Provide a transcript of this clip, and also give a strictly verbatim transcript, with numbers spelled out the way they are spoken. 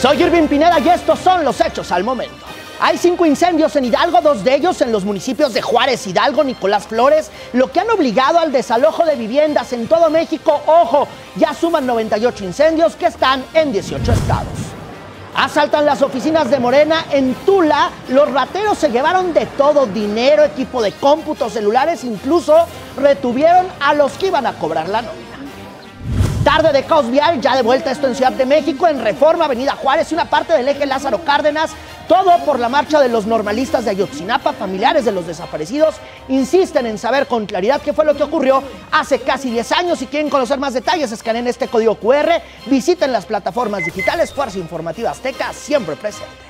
Soy Irving Pineda y estos son los hechos al momento. Hay cinco incendios en Hidalgo, dos de ellos en los municipios de Juárez, Hidalgo, Nicolás Flores, lo que han obligado al desalojo de viviendas en todo México. Ojo, ya suman noventa y ocho incendios que están en dieciocho estados. Asaltan las oficinas de Morena en Tula. Los rateros se llevaron de todo: dinero, equipo de cómputo, celulares, incluso retuvieron a los que iban a cobrar la nómina. Tarde de caos vial, ya de vuelta esto en Ciudad de México, en Reforma, Avenida Juárez y una parte del eje Lázaro Cárdenas, todo por la marcha de los normalistas de Ayotzinapa. Familiares de los desaparecidos insisten en saber con claridad qué fue lo que ocurrió hace casi diez años. Si quieren conocer más detalles, escaneen este código cu erre, visiten las plataformas digitales. Fuerza Informativa Azteca, siempre presente.